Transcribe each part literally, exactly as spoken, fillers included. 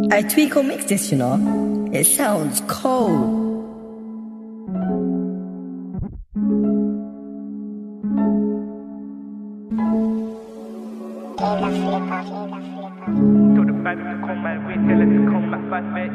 I Tweako mix this, you know. It sounds cold. Told the baby to come my way, tell her to come back fast, man.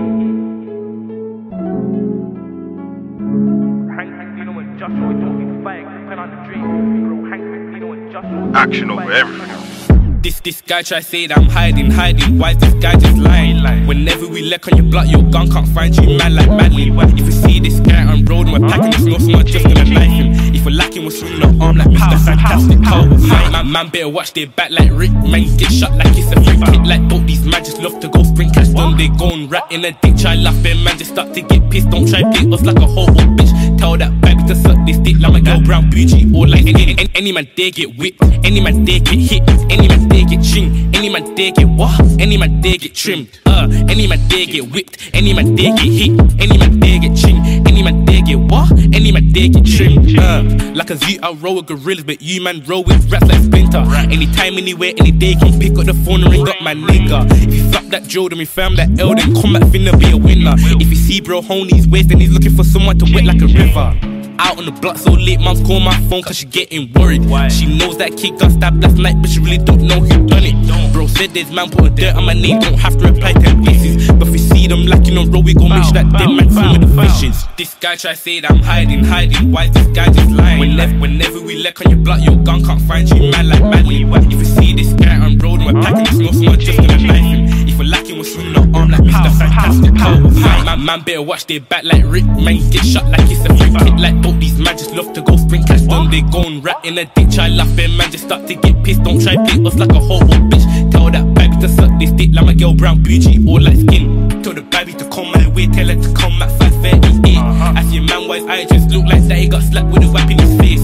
Hank, you know when Joshua don't be fight, pen on the dream. Bro, Hank, you know when Joshua action over everything. This this guy try say that I'm hiding, hiding. Why is this guy just lying? Whenever we lick on your block, your gun can't find you, man, like madly. If you see this guy on road and we're packing this, no someone just gonna knife him. If we're lacking, we're swinging our arm like Mister Fantastic. Oh, man, man better watch their back like Rick. Man, you get shot like it's a free kick. Like both these man just love to go sprint cash them. They go and rat in a ditch. I laugh and man just start to get pissed. Don't try play us like a whole old bitch. Tell that baby to suck this dick like my girl brown bougie. Or like any, any, any man dare get whipped. Any man dare get hit. Any man dare get ching. Any man dare get what? Any man dare get trimmed. Uh, any man dare get whipped. Any man dare get hit. Any man dare get ching. Any man dare get what? Any man dare get trimmed. Uh, like a zoo, I roll with gorillas, but you man roll with rats like Splinter. Anytime, anywhere, any day, can pick up the phone and ring up my nigga. If you flop that Joe, then we found that L, then combat finna be a winner. If you see bro hone his waist, then he's looking for someone to wet like a river. Out on the block so late, mom's call my phone cause she getting worried. She knows that kid got stabbed last night, but she really don't know who done it. Bro said there's man put a dirt on my name, don't have to reply to places. But if we see them lacking on road, we gon' make sure that them man swim with the fishes. This guy try say that I'm hiding, hiding. Why is this guy just lying? Whenever, whenever we lick on your block, your gun can't find you, man, like madly. If you see this guy on road and we're packing this, no someone just gonna knife him. If we're lacking, we're swinging our arm like Mister Fantastic. Oh, man, man better watch their back like Rick. Man, you get shot like it's a free kick. Like both these man just love to go sprint cash them. They go and rat in a ditch. I laugh and man just start to get pissed. Don't try play us like a whole old bitch. Tell that baby to suck this dick like my girl brown bougie or light skin. Tell the baby to come my way, tell her to come at five thirty-eight. I see a man wise eye just look like that he got slapped with a whip in his face.